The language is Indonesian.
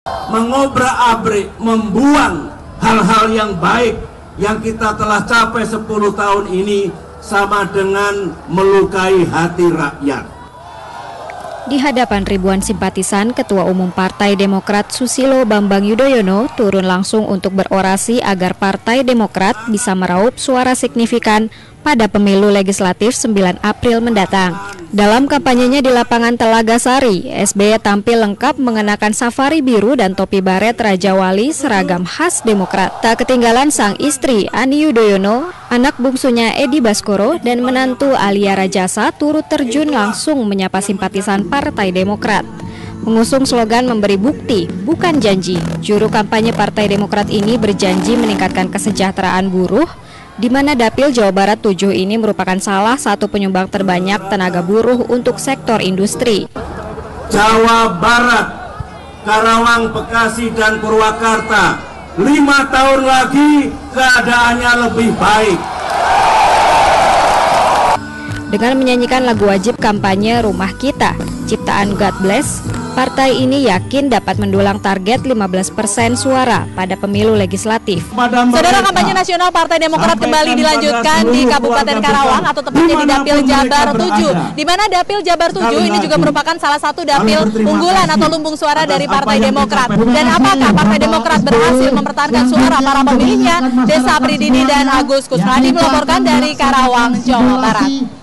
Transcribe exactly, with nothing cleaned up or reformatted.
mengobrak-abrik, membuang hal-hal yang baik yang kita telah capai sepuluh tahun ini sama dengan melukai hati rakyat. Di hadapan ribuan simpatisan, Ketua Umum Partai Demokrat Susilo Bambang Yudhoyono turun langsung untuk berorasi agar Partai Demokrat bisa meraup suara signifikan pada pemilu legislatif sembilan April mendatang. Dalam kampanyenya di lapangan Telaga Sari, S B Y tampil lengkap mengenakan safari biru dan topi baret Raja Wali seragam khas Demokrat. Tak ketinggalan sang istri Ani Yudhoyono, anak bungsunya Edi Baskoro dan menantu Alia Rajasa turut terjun langsung menyapa simpatisan Partai Demokrat. Mengusung slogan memberi bukti, bukan janji, juru kampanye Partai Demokrat ini berjanji meningkatkan kesejahteraan buruh, di mana Dapil Jawa Barat tujuh ini merupakan salah satu penyumbang terbanyak tenaga buruh untuk sektor industri. Jawa Barat, Karawang, Bekasi, dan Purwakarta, lima tahun lagi keadaannya lebih baik. Dengan menyanyikan lagu wajib kampanye Rumah Kita, ciptaan God Bless, partai ini yakin dapat mendulang target lima belas persen suara pada pemilu legislatif. Saudara, kampanye nasional Partai Demokrat kembali dilanjutkan di Kabupaten Karawang atau tepatnya di Dapil Jabar tujuh, di mana Dapil Jabar tujuh ini juga merupakan salah satu dapil unggulan atau lumbung suara dari Partai Demokrat. Dan apakah Partai Demokrat berhasil mempertahankan suara para pemilihnya? Desa Pridini dan Agus Kusnadi melaporkan dari Karawang, Jawa Barat.